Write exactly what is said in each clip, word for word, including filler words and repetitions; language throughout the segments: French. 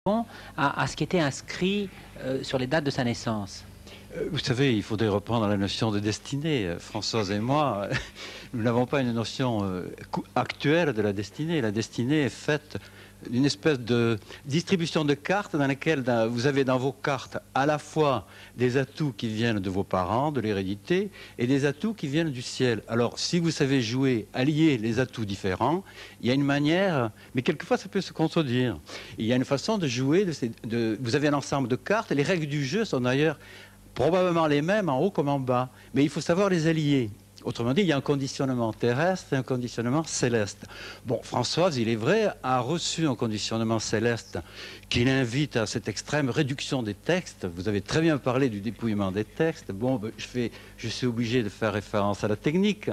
À, à ce qui était inscrit euh, sur les dates de sa naissance. Vous savez, il faudrait reprendre la notion de destinée. Françoise et moi, nous n'avons pas une notion euh, actuelle de la destinée. La destinée est faite d'une espèce de distribution de cartes dans laquelle dans, vous avez dans vos cartes à la fois des atouts qui viennent de vos parents, de l'hérédité, et des atouts qui viennent du ciel. Alors, si vous savez jouer, allier les atouts différents, il y a une manière, mais quelquefois ça peut se contredire. Il y a une façon de jouer, de ces, de, vous avez un ensemble de cartes, et les règles du jeu sont d'ailleurs probablement les mêmes en haut comme en bas, mais il faut savoir les allier. Autrement dit, il y a un conditionnement terrestre et un conditionnement céleste. Bon, Françoise, il est vrai, a reçu un conditionnement céleste qui l'invite à cette extrême réduction des textes. Vous avez très bien parlé du dépouillement des textes. Bon, ben, je, fais, je suis obligé de faire référence à la technique.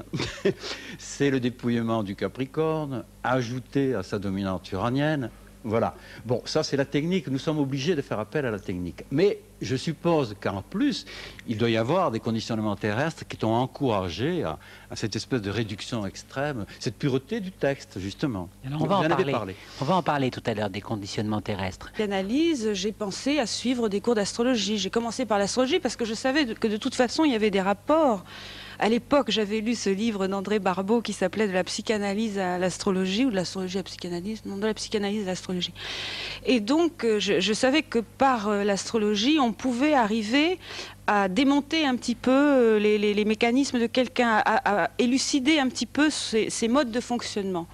C'est le dépouillement du Capricorne, ajouté à sa dominante uranienne. Voilà. Bon, ça c'est la technique. Nous sommes obligés de faire appel à la technique. Mais je suppose qu'en plus, il doit y avoir des conditionnements terrestres qui ont encouragé à, à cette espèce de réduction extrême, cette pureté du texte, justement. Alors on, va en parler. on va en parler tout à l'heure des conditionnements terrestres. L'analyse, j'ai pensé à suivre des cours d'astrologie. J'ai commencé par l'astrologie parce que je savais que de toute façon, il y avait des rapports. À l'époque, j'avais lu ce livre d'André Barbeau qui s'appelait « De la psychanalyse à l'astrologie » ou « De l'astrologie à la psychanalyse », non, de la psychanalyse à l'astrologie. Et donc, je, je savais que par l'astrologie, on pouvait arriver à démonter un petit peu les, les, les mécanismes de quelqu'un, à, à élucider un petit peu ses, ses modes de fonctionnement.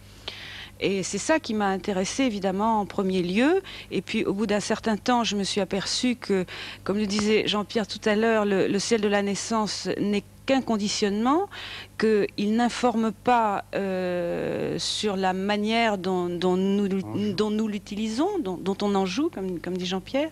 Et c'est ça qui m'a intéressée, évidemment, en premier lieu. Et puis, au bout d'un certain temps, je me suis aperçue que, comme le disait Jean-Pierre tout à l'heure, le, le ciel de la naissance n'est qu'un conditionnement, qu'il n'informe pas euh, sur la manière dont, dont nous, dont nous l'utilisons, dont, dont on en joue, comme, comme dit Jean-Pierre.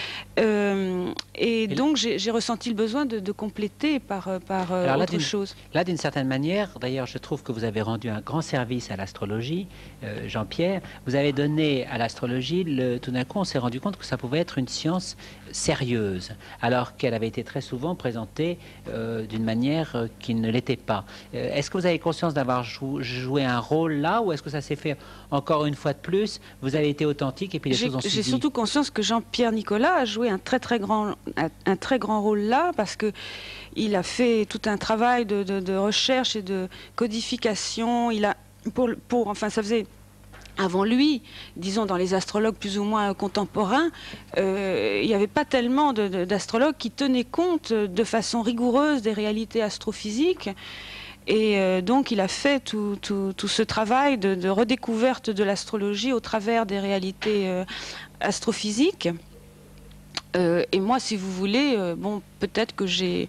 Euh, et donc, j'ai ressenti le besoin de, de compléter par, par Alors autre là, chose. Là, d'une certaine manière, d'ailleurs, je trouve que vous avez rendu un grand service à l'astrologie, euh, Jean-Pierre. Vous avez donné à l'astrologie, tout d'un coup, on s'est rendu compte que ça pouvait être une science sérieuse, alors qu'elle avait été très souvent présentée euh, d'une manière euh, qui ne l'était pas. Euh, est-ce que vous avez conscience d'avoir jou joué un rôle là, ou est-ce que ça s'est fait encore une fois de plus? Vous avez été authentique et puis les choses ont suivi. J'ai surtout conscience que Jean-Pierre Nicolas a joué un très très grand, un, un très grand rôle là, parce que il a fait tout un travail de, de, de recherche et de codification. Il a pour, pour enfin ça faisait avant lui, disons dans les astrologues plus ou moins contemporains, euh, il n'y avait pas tellement d'astrologues qui tenaient compte de façon rigoureuse des réalités astrophysiques. Et euh, donc il a fait tout, tout, tout ce travail de, de redécouverte de l'astrologie au travers des réalités euh, astrophysiques. Euh, et moi, si vous voulez, euh, bon, peut-être que j'ai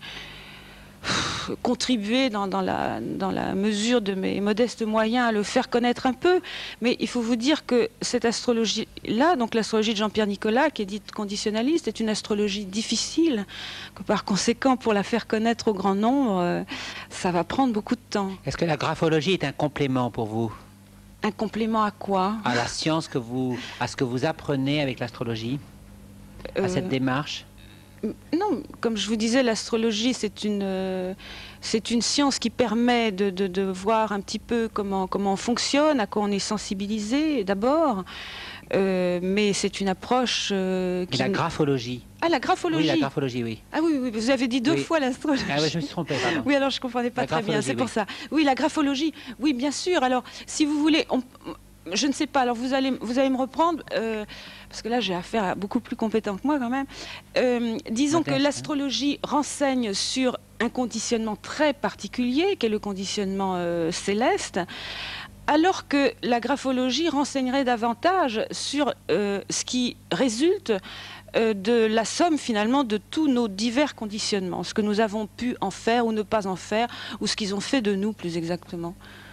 contribuer dans, dans, la, dans la mesure de mes modestes moyens à le faire connaître un peu, mais il faut vous dire que cette astrologie-là, donc l'astrologie de Jean-Pierre Nicolas, qui est dite conditionnaliste, est une astrologie difficile, que par conséquent, pour la faire connaître au grand nombre, euh, ça va prendre beaucoup de temps. Est-ce que la graphologie est un complément pour vous? Un complément à quoi? À la science que vous, à ce que vous apprenez avec l'astrologie, euh... à cette démarche? Non, comme je vous disais, l'astrologie, c'est une, euh, c'est une science qui permet de, de, de voir un petit peu comment, comment on fonctionne, à quoi on est sensibilisé d'abord, euh, mais c'est une approche... Euh, qui... Et la graphologie? Ah, la graphologie. Oui, la graphologie, oui. Ah oui, oui, vous avez dit deux oui. fois l'astrologie. Ah oui, je me suis trompée, pardon. Oui, alors je ne comprenais pas la très bien, c'est oui. pour ça. Oui, la graphologie, oui, bien sûr. Alors, si vous voulez... On... Je ne sais pas, alors vous allez, vous allez me reprendre, euh, parce que là j'ai affaire à beaucoup plus compétent que moi quand même. Euh, disons que l'astrologie renseigne sur un conditionnement très particulier, qui est le conditionnement euh, céleste, alors que la graphologie renseignerait davantage sur euh, ce qui résulte euh, de la somme finalement de tous nos divers conditionnements, ce que nous avons pu en faire ou ne pas en faire, ou ce qu'ils ont fait de nous plus exactement.